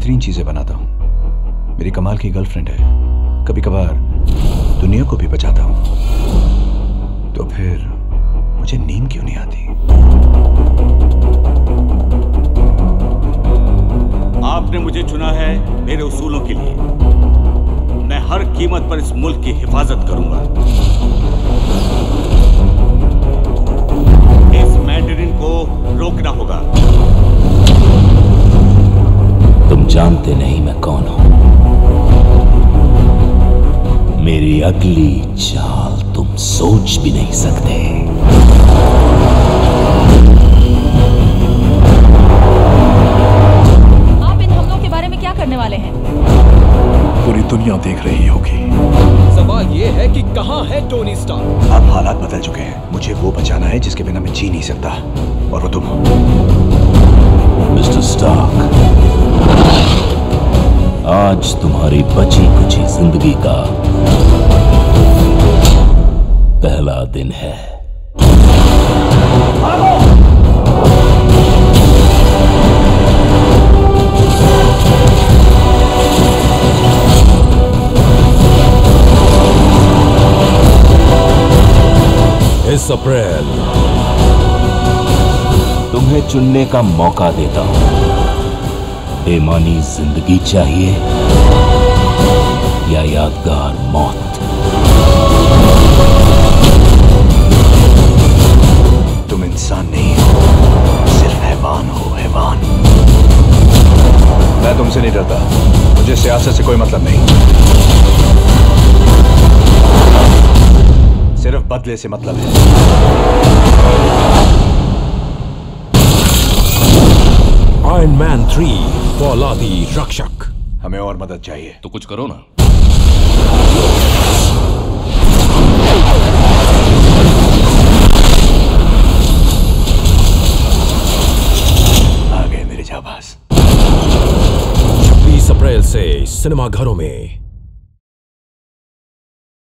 बेहतरीन चीजें बनाता हूँ। मेरी कमाल की गर्लफ्रेंड है, कभी कभार दुनिया को भी बचाता हूँ। तो फिर मुझे नींद क्यों नहीं आती? आपने मुझे चुना है मेरे उसूलों के लिए। मैं हर कीमत पर इस मुल्क की हिफाजत करूंगा। इस मैंडेरिन को रोकना होगा। तुम जानते नहीं मैं कौन हूं। मेरी अगली चाल तुम सोच भी नहीं सकते। आप इन हमलों के बारे में क्या करने वाले हैं? पूरी दुनिया देख रही होगी। सवाल ये है कि कहां है टोनी स्टार्क? अब हालात बदल चुके हैं। मुझे वो बचाना है जिसके बिना मैं जी नहीं सकता, और वो तुम हो। मिस्टर स्टार्क, आज तुम्हारी बची कुची जिंदगी का पहला दिन है। इस अप्रैल तुम्हें चुनने का मौका देता हूं। बेमानी जिंदगी चाहिए या यादगार मौत? तुम इंसान नहीं हो, सिर्फ हैवान हो, हैवान। मैं तुमसे नहीं डरता। मुझे सियासत से कोई मतलब नहीं, सिर्फ बदले से मतलब है। आयरन मैन 3 फौलादी रक्षक। हमें और मदद चाहिए। तो कुछ करो ना। आ गए मेरे जाबाज। 26 अप्रैल से सिनेमाघरों में।